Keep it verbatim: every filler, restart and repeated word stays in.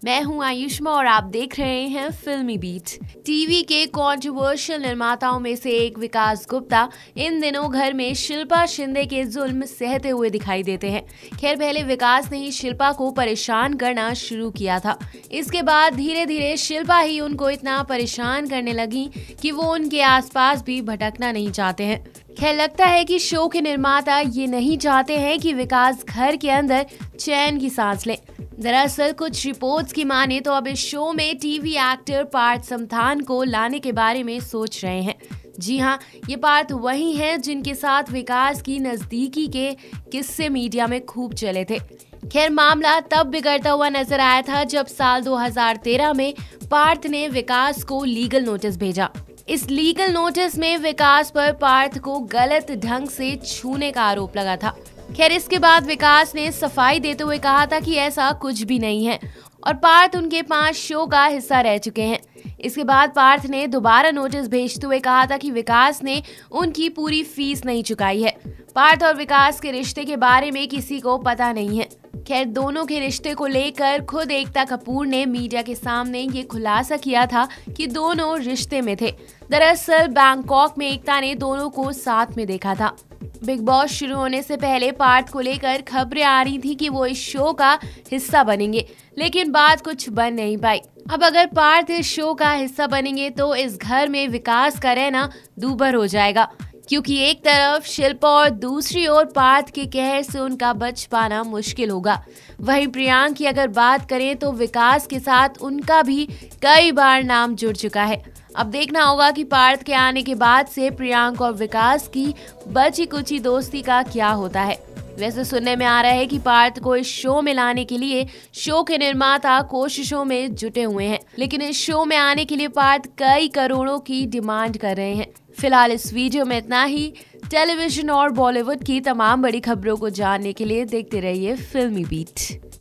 मैं हूं आयुष्मा और आप देख रहे हैं फिल्मी बीट। टीवी के कंट्रोवर्शियल निर्माताओं में से एक विकास गुप्ता इन दिनों घर में शिल्पा शिंदे के जुल्म सहते हुए दिखाई देते हैं। खैर, पहले विकास ने ही शिल्पा को परेशान करना शुरू किया था। इसके बाद धीरे धीरे शिल्पा ही उनको इतना परेशान करने लगी कि वो उनके आसपास भी भटकना नहीं चाहते हैं। खैर, लगता है कि शो के निर्माता ये नहीं चाहते हैं कि विकास घर के अंदर चैन की सांस लें। दरअसल कुछ रिपोर्ट्स की माने तो अब इस शो में टीवी एक्टर पार्थ समथान को लाने के बारे में सोच रहे हैं। जी हाँ, ये पार्थ वही हैं जिनके साथ विकास की नजदीकी के किस्से मीडिया में खूब चले थे। खैर, मामला तब बिगड़ता हुआ नजर आया था जब साल दो हज़ार तेरह में पार्थ ने विकास को लीगल नोटिस भेजा। इस लीगल नोटिस में विकास पर पार्थ को गलत ढंग से छूने का आरोप लगा था। खैर, इसके बाद विकास ने सफाई देते हुए कहा था कि ऐसा कुछ भी नहीं है और पार्थ उनके पांच शो का हिस्सा रह चुके हैं। इसके बाद पार्थ ने दोबारा नोटिस भेजते हुए कहा था कि विकास ने उनकी पूरी फीस नहीं चुकाई है। पार्थ और विकास के रिश्ते के बारे में किसी को पता नहीं है। खैर, दोनों के रिश्ते को लेकर खुद एकता कपूर ने मीडिया के सामने ये खुलासा किया था कि दोनों रिश्ते में थे। दरअसल बैंकॉक में एकता ने दोनों को साथ में देखा था। बिग बॉस शुरू होने से पहले पार्थ को लेकर खबरें आ रही थी कि वो इस शो का हिस्सा बनेंगे, लेकिन बात कुछ बन नहीं पाई। अब अगर पार्थ इस शो का हिस्सा बनेंगे तो इस घर में विकास का रहना दूभर हो जाएगा, क्योंकि एक तरफ शिल्पा और दूसरी ओर पार्थ के कहर से उनका बच पाना मुश्किल होगा। वहीं प्रियांक की अगर बात करें तो विकास के साथ उनका भी कई बार नाम जुड़ चुका है। अब देखना होगा कि पार्थ के आने के बाद से प्रियांक और विकास की बची कुची दोस्ती का क्या होता है। वैसे सुनने में आ रहा है कि पार्थ को इस शो में लाने के लिए शो के निर्माता कोशिशों में जुटे हुए हैं, लेकिन इस शो में आने के लिए पार्थ कई करोड़ों की डिमांड कर रहे हैं। फिलहाल इस वीडियो में इतना ही। टेलीविजन और बॉलीवुड की तमाम बड़ी खबरों को जानने के लिए देखते रहिए फिल्मी बीट।